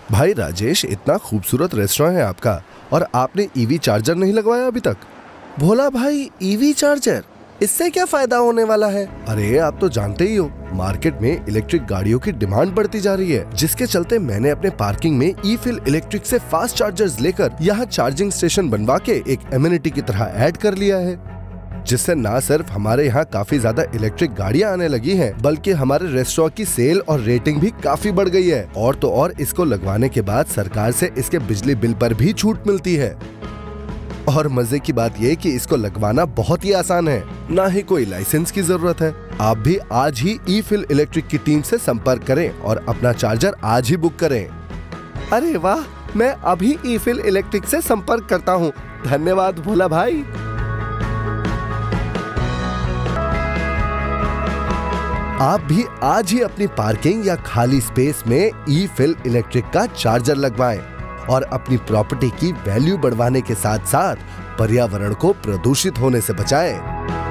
भाई राजेश, इतना खूबसूरत रेस्टोरेंट है आपका और आपने ईवी चार्जर नहीं लगवाया अभी तक। भोला भाई, ईवी चार्जर, इससे क्या फायदा होने वाला है? अरे आप तो जानते ही हो, मार्केट में इलेक्ट्रिक गाड़ियों की डिमांड बढ़ती जा रही है, जिसके चलते मैंने अपने पार्किंग में ई-फिल इलेक्ट्रिक से फास्ट चार्जर्स लेकर यहाँ चार्जिंग स्टेशन बनवा के एक एमिनिटी की तरह ऐड कर लिया है, जिससे न सिर्फ हमारे यहाँ काफी ज्यादा इलेक्ट्रिक गाड़ियाँ आने लगी हैं, बल्कि हमारे रेस्टोरेंट की सेल और रेटिंग भी काफी बढ़ गई है। और तो और इसको लगवाने के बाद सरकार से इसके बिजली बिल पर भी छूट मिलती है। और मजे की बात यह कि इसको लगवाना बहुत ही आसान है, ना ही कोई लाइसेंस की जरूरत है। आप भी आज ही ई-फिल इलेक्ट्रिक की टीम से संपर्क करें और अपना चार्जर आज ही बुक करें। अरे वाह, मैं अभी ई-फिल इलेक्ट्रिक से संपर्क करता हूँ। धन्यवाद भोला भाई। आप भी आज ही अपनी पार्किंग या खाली स्पेस में ई-फिल इलेक्ट्रिक का चार्जर लगवाएं और अपनी प्रॉपर्टी की वैल्यू बढ़वाने के साथ साथ पर्यावरण को प्रदूषित होने से बचाएं।